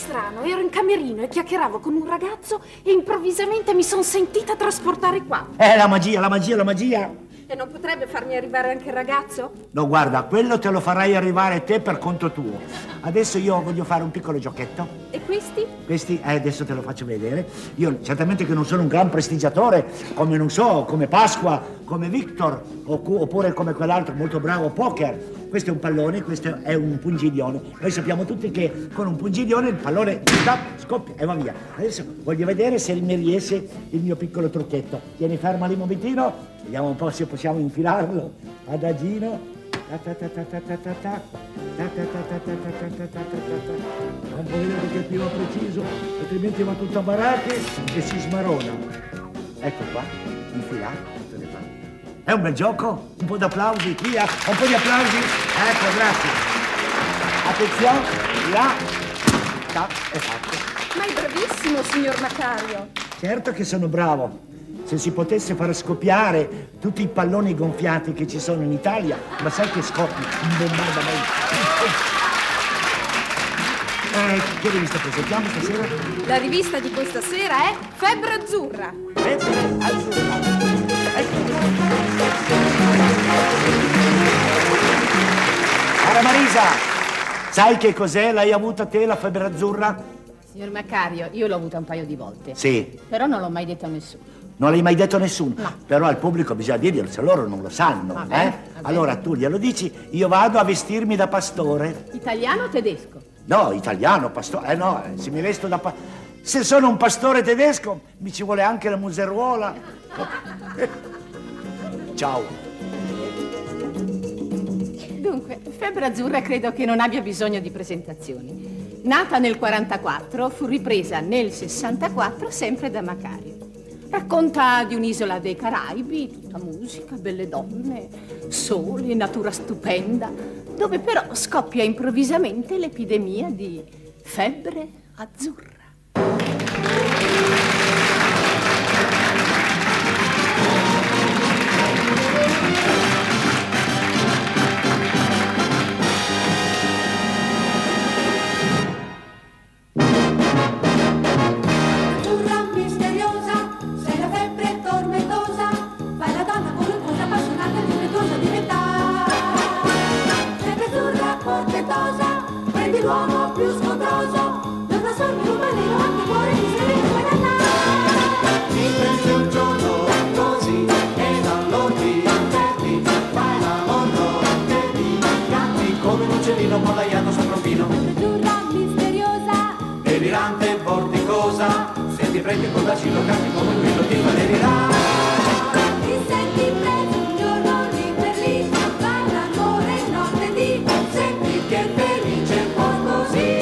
strano, ero in camerino e chiacchieravo con un ragazzo e improvvisamente mi sono sentita trasportare qua. La magia, la magia, la magia. E non potrebbe farmi arrivare anche il ragazzo? No, guarda, quello te lo farai arrivare te per conto tuo. Adesso io voglio fare un piccolo giochetto. E questi? Questi, adesso te lo faccio vedere. Io certamente che non sono un gran prestigiatore, come non so, come Pasqua, come Victor, oppure come quell'altro molto bravo poker. Questo è un pallone, questo è un pungiglione. Noi sappiamo tutti che con un pungiglione il pallone scoppia e va via. Adesso voglio vedere se mi riesce il mio piccolo trucchetto. Tieni ferma lì un momentino, vediamo un po' se possiamo infilarlo. Adagino. Non può vedere che è più preciso, altrimenti va tutto a baracche e si smarona. Ecco qua, infilato. È un bel gioco? Un po' d'applausi, via, un po' di applausi. Ecco, grazie. Attenzione, là, è fatto. Ma è bravissimo, signor Macario. Certo che sono bravo. Se si potesse far scoppiare tutti i palloni gonfiati che ci sono in Italia, ma sai che scoppia? Un bombardamento. Che rivista presentiamo stasera? La rivista di questa sera è Febbre Azzurra. Febbre Azzurra. Cara Marisa, sai che cos'è? L'hai avuta te la febbre azzurra? Signor Macario, io l'ho avuta un paio di volte. Sì. Però non l'ho mai detto a nessuno. Non l'hai mai detto a nessuno? No. Però al pubblico bisogna dirglielo, se loro non lo sanno. Va bene. Allora tu glielo dici, io vado a vestirmi da pastore. Italiano o tedesco? No, italiano, pastore. No, se mi vesto da se sono un pastore tedesco, mi ci vuole anche la museruola. Ciao. Dunque, Febbre Azzurra credo che non abbia bisogno di presentazioni. Nata nel 44, fu ripresa nel 64 sempre da Macario. Racconta di un'isola dei Caraibi, tutta musica, belle donne, sole, natura stupenda, dove però scoppia improvvisamente l'epidemia di febbre azzurra. L'uomo più scontroso, non nasconde un baleno anche cuore di se ne puoi andare. Ti pensi un giorno così e non lo diverti, fai l'amore che ti pianti come un uccellino mollaiato sul profilo. Azzurra misteriosa, delirante vorticosa, se ti prendi col bacino canti come quello ti maledirà. Ti senti preso un giorno lì per lì, fai l'amore notte di, senti che felice un po' così.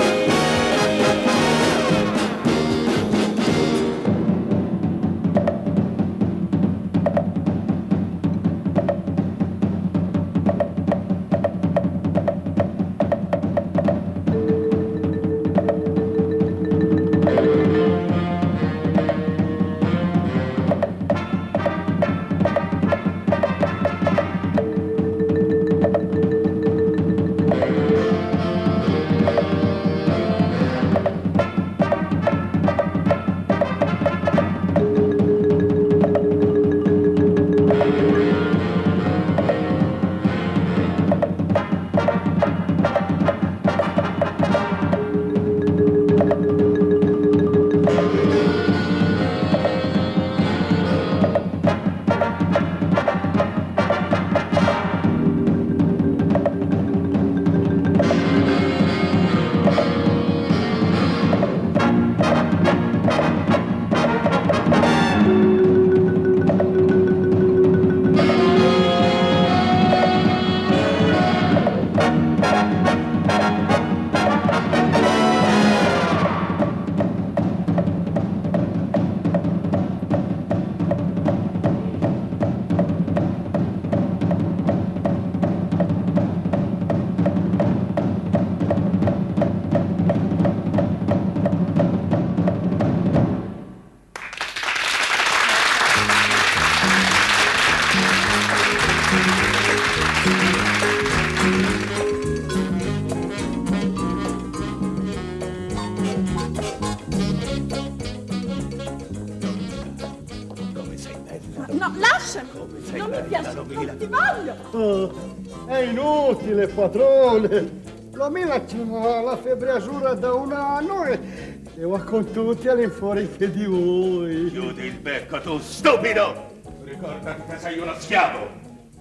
No, lasciami. Non mi piace, non ti voglio. Oh, è inutile, padrone. La Mila c'ha la febbre azzurra da un anno e va con tutti all'infuori che di voi. Chiudi il becco, tu stupido! Ricordati che sei uno schiavo!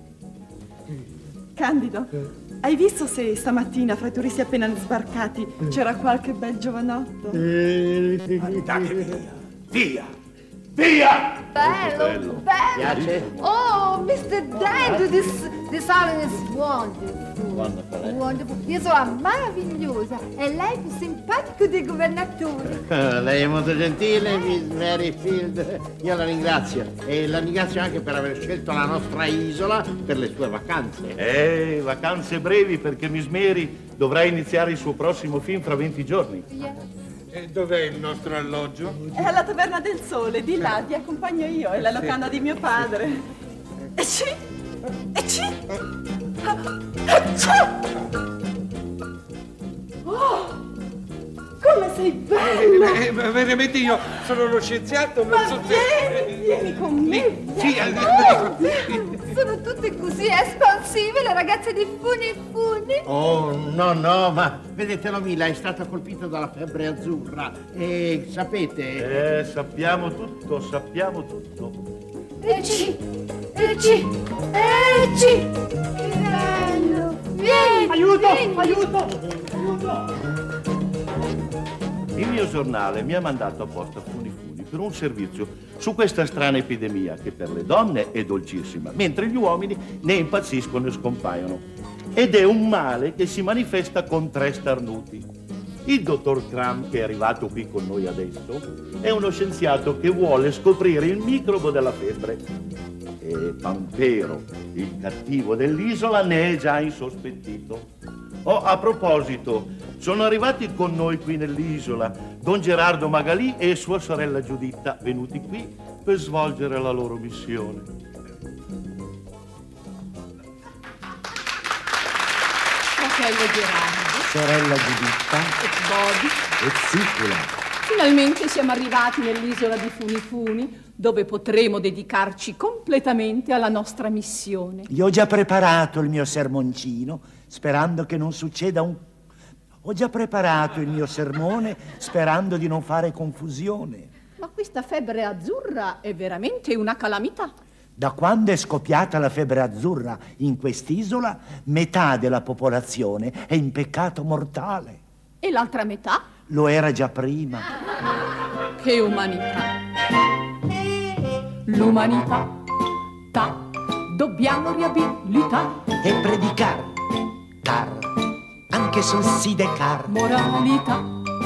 Candido, hai visto se stamattina, fra i turisti appena sbarcati, c'era qualche bel giovanotto? Andate via! Via! Via! Bello, bello. Piace? Oh, Mr. Dando, this island is wonderful. Wonderful. L'isola meravigliosa. E lei è più simpatico dei governatori. Lei è molto gentile, Miss Merrifield. Io la ringrazio. E la ringrazio anche per aver scelto la nostra isola per le sue vacanze. Vacanze brevi perché Miss Mary dovrà iniziare il suo prossimo film fra 20 giorni. E dov'è il nostro alloggio? È alla Taverna del Sole, di là, ti accompagno io, è la locanda di mio padre. E ci! Oh! Come sei bello! Veramente io sono uno scienziato, non so se... Vieni con me! Sì, Sono tutte così espansive le ragazze di Funi Funi. Oh, no, ma vedete, la Mila è stata colpita dalla febbre azzurra e sapete... Sappiamo tutto. Ecci! Che bello! Vieni! Aiuto! Il mio giornale mi ha mandato apposta Funi per un servizio su questa strana epidemia che per le donne è dolcissima, mentre gli uomini ne impazziscono e scompaiono. Ed è un male che si manifesta con 3 starnuti. Il dottor Cram, che è arrivato qui con noi adesso, è uno scienziato che vuole scoprire il microbo della febbre. E Pampero, il cattivo dell'isola, ne è già insospettito. A proposito, sono arrivati con noi qui nell'isola Don Gerardo Magalì e sua sorella Giuditta, venuti qui per svolgere la loro missione. Fratello Gerardo. Sorella Giuditta. E Bobby. E Zicula. Finalmente siamo arrivati nell'isola di Funi Funi, dove potremo dedicarci completamente alla nostra missione. Io ho già preparato il mio sermoncino, sperando che non succeda Ho già preparato il mio sermone, sperando di non fare confusione. Ma questa febbre azzurra è veramente una calamità. Da quando è scoppiata la febbre azzurra in quest'isola, metà della popolazione è in peccato mortale. E l'altra metà? Lo era già prima. Che umanità! L'umanità, dobbiamo riabilitare. E predicare, anche sul Sidecar. Moralità,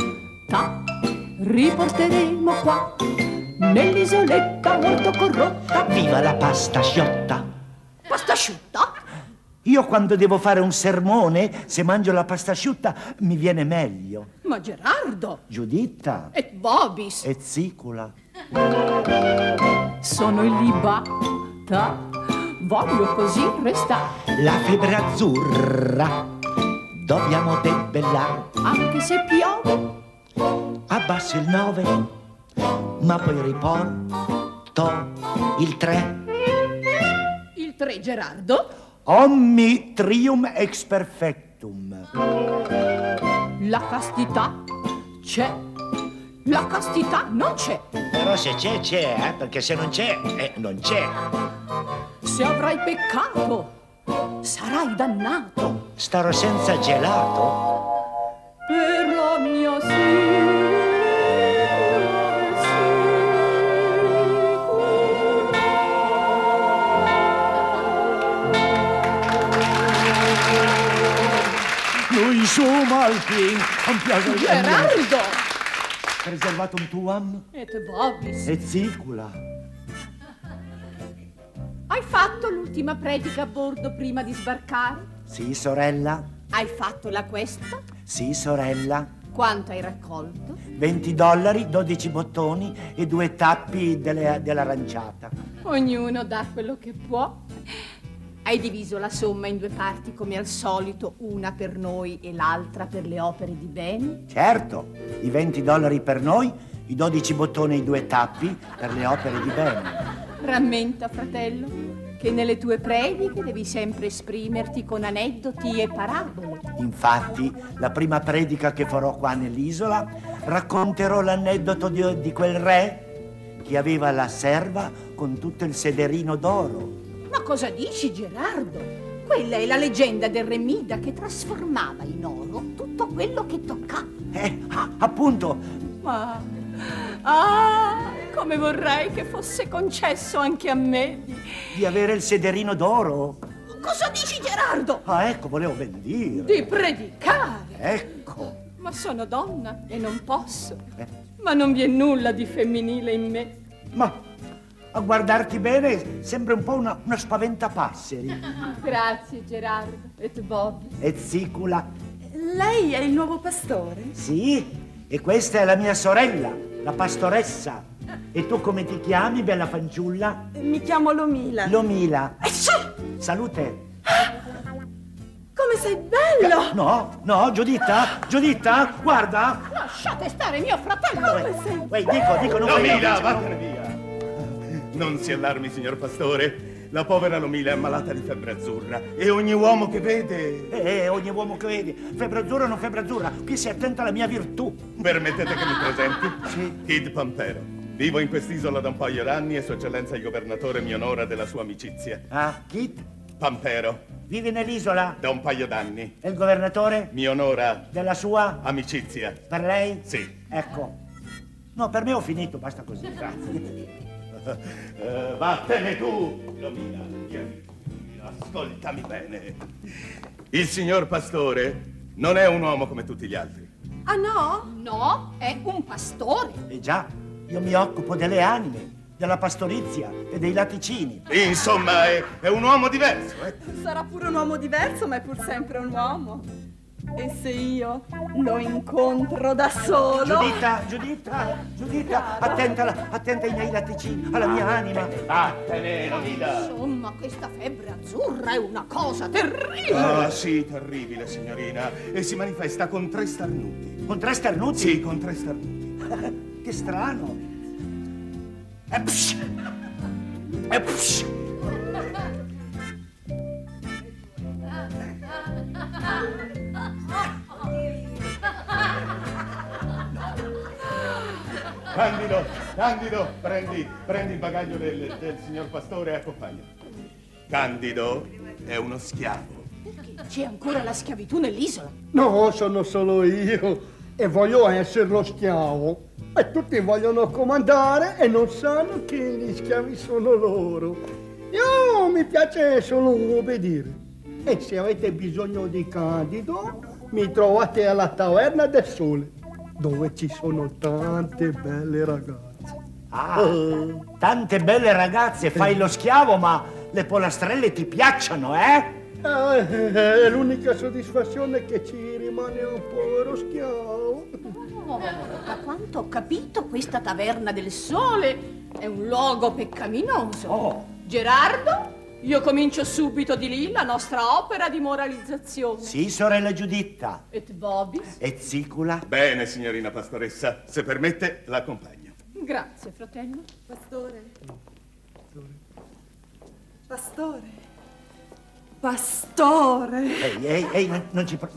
riporteremo qua, nell'isoletta molto corrotta. Viva la pasta sciotta! Pasta asciutta? Io quando devo fare un sermone, se mangio la pasta asciutta, mi viene meglio. Ma Gerardo! Giuditta. E Bobis! E Zicula. Sono illibata, voglio così restare. La febbre azzurra dobbiamo debellare. Anche se piove. Abbasso il 9, ma poi riporto il 3. Il 3, Gerardo? Omni trium ex perfectum. La castità c'è. La castità non c'è. Però se c'è, perché se non c'è, non c'è. Se avrai peccato, sarai dannato. Starò senza gelato. Per la mia Noi siamo alpin, ampiato Gerardo! Preservatum tuam Et Bobis. e Zicula. Hai fatto l'ultima predica a bordo prima di sbarcare? Sì, sorella? Hai fatto la questa? Sì, sorella. Quanto hai raccolto? $20, 12 bottoni e 2 tappi dell'aranciata. Ognuno dà quello che può. Hai diviso la somma in 2 parti come al solito, una per noi e l'altra per le opere di bene? Certo, i $20 per noi, i 12 bottoni e i 2 tappi per le opere di bene. Rammenta, fratello, che nelle tue prediche devi sempre esprimerti con aneddoti e parabole. Infatti, la prima predica che farò qua nell'isola, racconterò l'aneddoto di quel re che aveva la serva con tutto il sederino d'oro. Ma cosa dici, Gerardo? Quella è la leggenda del re Mida che trasformava in oro tutto quello che toccava. Appunto. Ma... come vorrei che fosse concesso anche a me Di avere il sederino d'oro? Cosa dici, Gerardo? Ecco, volevo ben dire. Di predicare. Ecco. Ma sono donna e non posso. Ma non vi è nulla di femminile in me. Ma a guardarti bene sembra un po' una spaventapasseri. Grazie, Gerardo. Et Bobby. E Zicula. Lei è il nuovo pastore? Sì, e questa è la mia sorella, la pastoressa. E tu come ti chiami, bella fanciulla? Mi chiamo Lomila. Lomila. Salute. Come sei bello! No, Giuditta, guarda. Lasciate stare mio fratello. Dico, non Lomila, vattene via. Non si allarmi, signor pastore. La povera Lomila è ammalata di febbre azzurra e ogni uomo che vede... ogni uomo che vede. Febbre azzurra o non febbre azzurra? Qui si attenta alla mia virtù. Permettete che mi presenti? Sì. Kid Pampero. Vivo in quest'isola da un paio d'anni e Sua Eccellenza il Governatore mi onora della sua amicizia. Kid? Pampero. Vivi nell'isola? Da un paio d'anni. E il Governatore? Mi onora... Della sua? Amicizia. Per lei? Sì. Ecco. No, per me ho finito, basta così, grazie. Vattene tu, Lomila. Ascoltami bene. Il signor pastore non è un uomo come tutti gli altri. Ah no? No, è un pastore. Già, io mi occupo delle anime, della pastorizia e dei latticini. Insomma, è un uomo diverso, Sarà pure un uomo diverso, ma è pur sempre un uomo. E se io lo incontro da solo? Giuditta, attenta ai miei latticini, alla mia anima. Vattene, Lomila. Insomma, questa febbre azzurra è una cosa terribile. Sì, terribile, signorina. E si manifesta con 3 starnuti. Con 3 starnuti? Sì, con 3 starnuti. Che strano. Candido, prendi il bagaglio del signor pastore e accompagna. Candido è uno schiavo. Perché c'è ancora la schiavitù nell'isola? No, sono solo io e voglio essere lo schiavo. E tutti vogliono comandare e non sanno che gli schiavi sono loro. Io mi piace solo obbedire. E se avete bisogno di Candido, mi trovate alla Taverna del Sole, dove ci sono tante belle ragazze. Tante belle ragazze, fai lo schiavo, ma le pollastrelle ti piacciono, È l'unica soddisfazione che ci rimane a un povero schiavo. Oh, da quanto ho capito, questa Taverna del Sole è un luogo peccaminoso. Gerardo, io comincio subito di lì la nostra opera di moralizzazione. Sì, sorella Giuditta. Et Bobby? E Zicula? Bene, signorina pastoressa, se permette, l'accompagno. Grazie, fratello. Pastore. Pastore. Ehi, non ci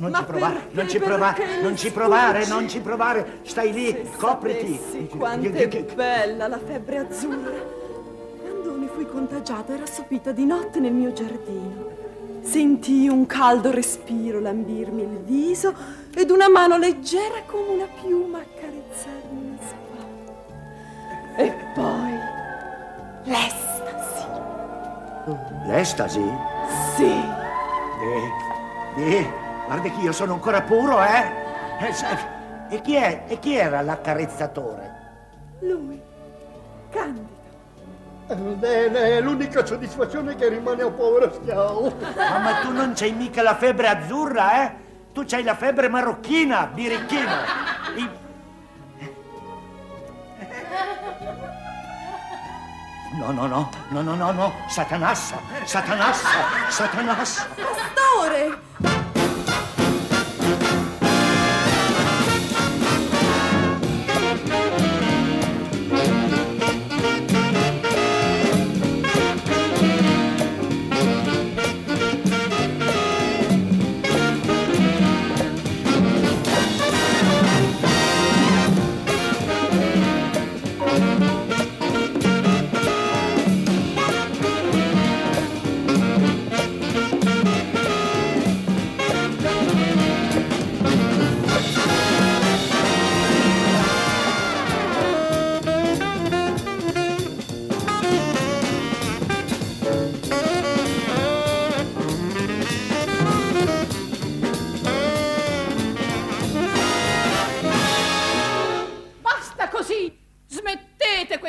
provare, stai lì, copriti. Quanto è bella la febbre azzurra. Quando ne fui contagiata era assopita di notte nel mio giardino. Sentii un caldo respiro lambirmi il viso ed una mano leggera come una piuma accarezzarmi la spalla. E poi l'estasi. L'estasi? Sì. Guarda che io sono ancora puro, E chi era l'accarezzatore? Lui, Candido. È l'unica soddisfazione che rimane a un povero schiavo. Ma tu non c'hai mica la febbre azzurra, Tu c'hai la febbre marocchina, birichino. No, Satanassa. Pastore!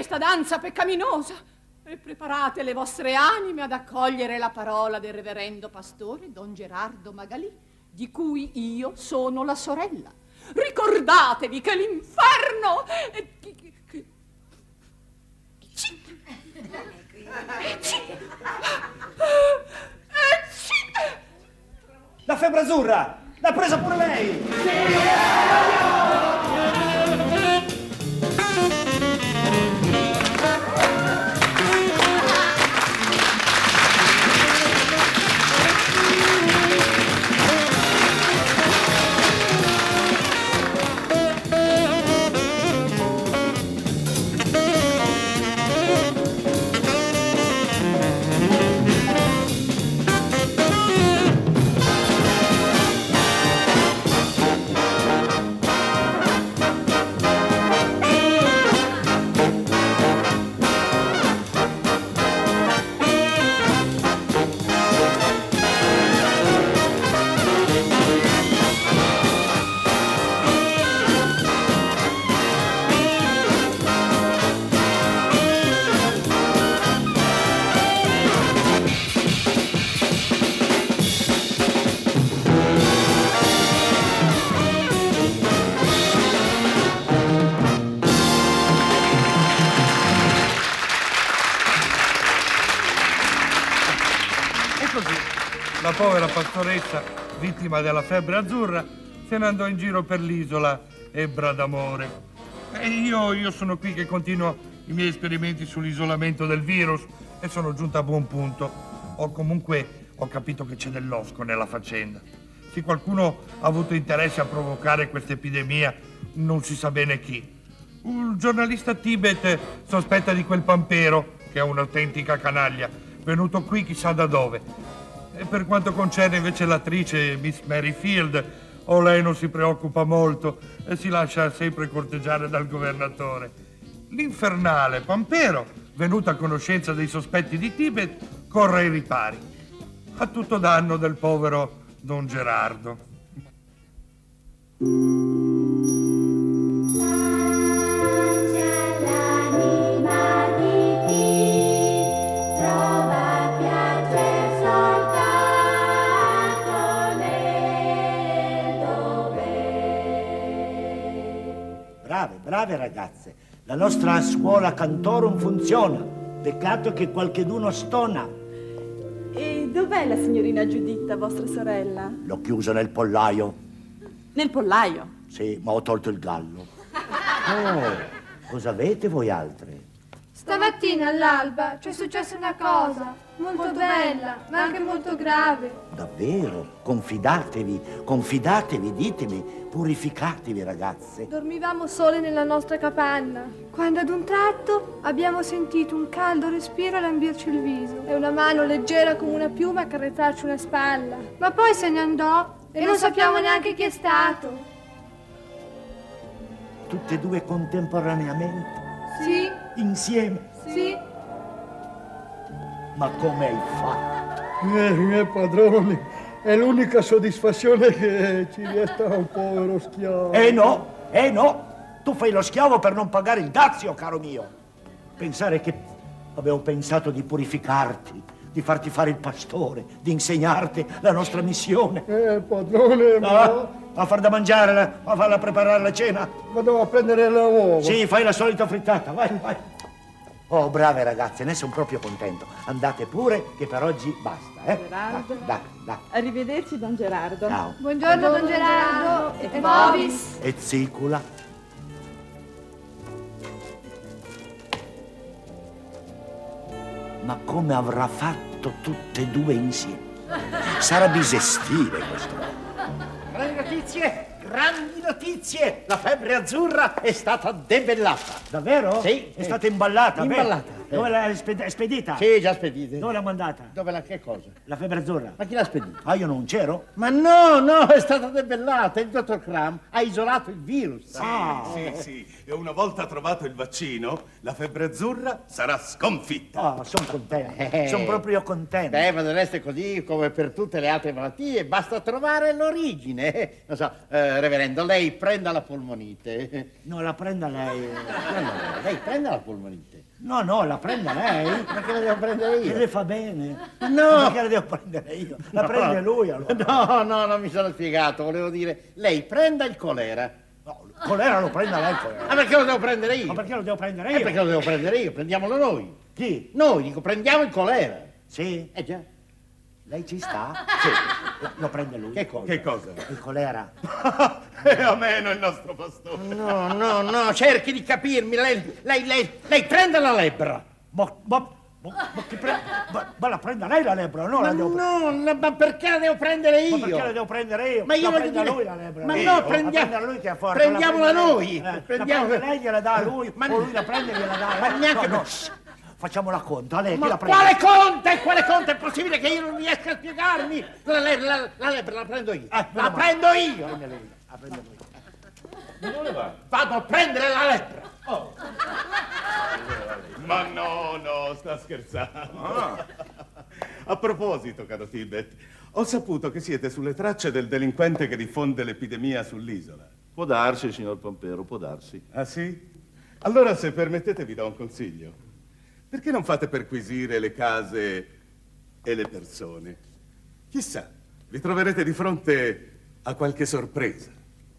questa danza peccaminosa e preparate le vostre anime ad accogliere la parola del reverendo pastore Don Gerardo Magalì, di cui io sono la sorella. Ricordatevi che l'inferno La febbre azzurra! L'ha presa pure lei! La povera pastoressa, vittima della febbre azzurra, se ne andò in giro per l'isola ebbra d'amore. E io sono qui che continuo i miei esperimenti sull'isolamento del virus e sono giunto a buon punto. Ho capito che c'è del losco nella faccenda. Se qualcuno ha avuto interesse a provocare questa epidemia, non si sa bene chi. Un giornalista Tibet sospetta di quel Pampero, che è un'autentica canaglia, venuto qui chissà da dove. E per quanto concerne invece l'attrice Miss Merrifield, lei non si preoccupa molto e si lascia sempre corteggiare dal governatore. L'infernale Pampero, venuto a conoscenza dei sospetti di Tibet, corre ai ripari, a tutto danno del povero Don Gerardo. Brave ragazze, la nostra scuola Cantorum funziona. Peccato che qualcheduno stona. E dov'è la signorina Giuditta, vostra sorella? L'ho chiusa nel pollaio. Nel pollaio? Sì, ma ho tolto il gallo. Oh, cosa avete voi altre? Stamattina all'alba c'è successa una cosa molto bella, ma anche molto grave. Davvero? Confidatevi, ditemi, purificatevi ragazze. Dormivamo sole nella nostra capanna, quando ad un tratto abbiamo sentito un caldo respiro lambirci il viso e una mano leggera come una piuma accarezzarci una spalla. Ma poi se ne andò e non sappiamo neanche chi è stato. Tutte e due contemporaneamente? Sì. Insieme? Sì. Ma come hai fatto? Padrone, è l'unica soddisfazione che ci resta a un povero schiavo. No, tu fai lo schiavo per non pagare il dazio, caro mio. Pensare che avevo pensato di purificarti, di farti fare il pastore, di insegnarti la nostra missione. Padrone, ma... A far da mangiare, a farla preparare la cena. Vado a prendere le uova. Sì, fai la solita frittata, vai. Oh, brave ragazze, ne sono proprio contento. Andate pure, che per oggi basta, Gerardo. Dai. Arrivederci, Don Gerardo. Ciao. Buongiorno, Don Gerardo. E Bovis. E Zicula. Ma come avrà fatto tutte e due insieme? Sarà bisestile questo. Grandi notizie! La febbre azzurra è stata debellata. Davvero? Sì. È stata imballata. Imballata. Dove l'hai spedita? Sì, già spedite. Dove l'ha mandata? Dove la che cosa? La febbre azzurra. Ma chi l'ha spedita? Ah, io non c'ero? Ma no, è stata debellata. Il dottor Cram ha isolato il virus. Sì. E una volta trovato il vaccino, la febbre azzurra sarà sconfitta. Oh, sono contento. Sono proprio contento. Beh, ma del resto è così come per tutte le altre malattie. Basta trovare l'origine. Non so, reverendo, lei prenda la polmonite. No, la prenda lei. Lei prenda la polmonite. No, la prenda lei. Perché la devo prendere io? Che le fa bene. No. Perché la devo prendere io? La prende lui allora. No, non mi sono spiegato. Volevo dire, lei prenda il colera. No, il colera lo prenda lei. Colera. Ma perché lo devo prendere io? Ma perché lo devo prendere io? Perché lo devo prendere io? Prendiamolo noi. Chi? Noi, dico, prendiamo il colera. Sì? Già. Lei ci sta? Sì. Lo prende lui. Che cosa? Che cosa? Il colera. E a meno il nostro pastore. No, cerchi di capirmi. Lei prenda la lebbra. Ma la prenda lei la lebbra, no? Ma perché la devo prendere io? Ma perché la devo prendere io? Ma io la voglio prenda dire... lui la lebbra. Ma io. no, prendiamola lui che è forte. Prendiamola noi. La prende lei, gliela dà a lui, o lui la prende e gliela dà. Ma neanche... No. Facciamo la conta, lei chi Ma la prende? quale conto? È possibile che io non riesca a spiegarmi? La lebbra la prendo io. La prendo io. La prende lui. Dove va? Vado a prendere la lebbra. Oh. Ma no, sta scherzando. A proposito, caro Tibet, ho saputo che siete sulle tracce del delinquente che diffonde l'epidemia sull'isola. Può darsi, signor Pompero, può darsi. Ah sì? Allora, se permettete, vi do un consiglio. Perché non fate perquisire le case e le persone? Chissà, vi troverete di fronte a qualche sorpresa.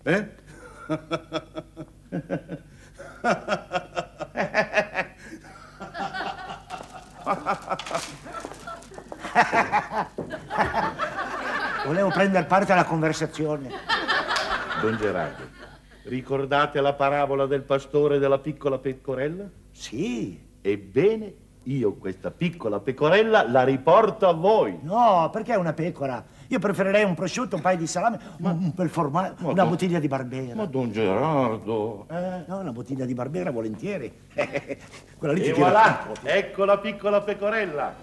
Volevo prendere parte alla conversazione. Don Gerardo, ricordate la parabola del pastore e della piccola pecorella? Sì. Ebbene, io questa piccola pecorella la riporto a voi. No, perché è una pecora? Io preferirei un prosciutto, un paio di salame, un bel formaggio, una bottiglia di Barbera. Ma Don Gerardo... No, una bottiglia di Barbera volentieri. Quella lì E ti voilà, tira. ecco la piccola pecorella.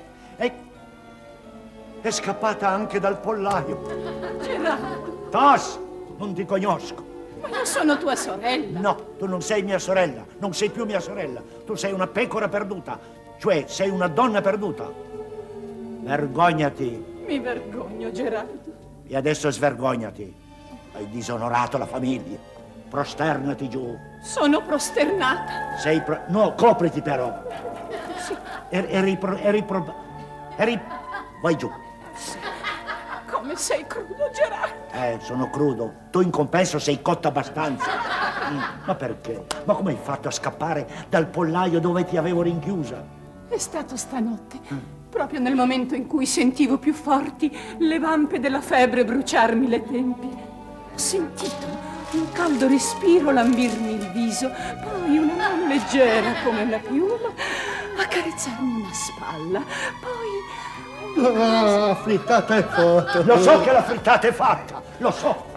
È scappata anche dal pollaio. Gerardo. Tos, non ti conosco. Ma io sono tua sorella. No, tu non sei mia sorella, non sei più mia sorella. Tu sei una pecora perduta, cioè sei una donna perduta. Vergognati. Mi vergogno, Gerardo. E adesso svergognati. Hai disonorato la famiglia. Prosternati giù. Sono prosternata. No, copriti però. Sì. Vai giù. Come sei crudo, Gerardo. Sono crudo. Tu in compenso sei cotto abbastanza. Ma perché? Ma come hai fatto a scappare dal pollaio dove ti avevo rinchiusa? È stato stanotte, proprio nel momento in cui sentivo più forti le vampe della febbre bruciarmi le tempie. Ho sentito un caldo respiro lambirmi il viso, poi una mano leggera come una piuma accarezzarmi una spalla, poi... La frittata è fatta. Lo so che la frittata è fatta, lo so.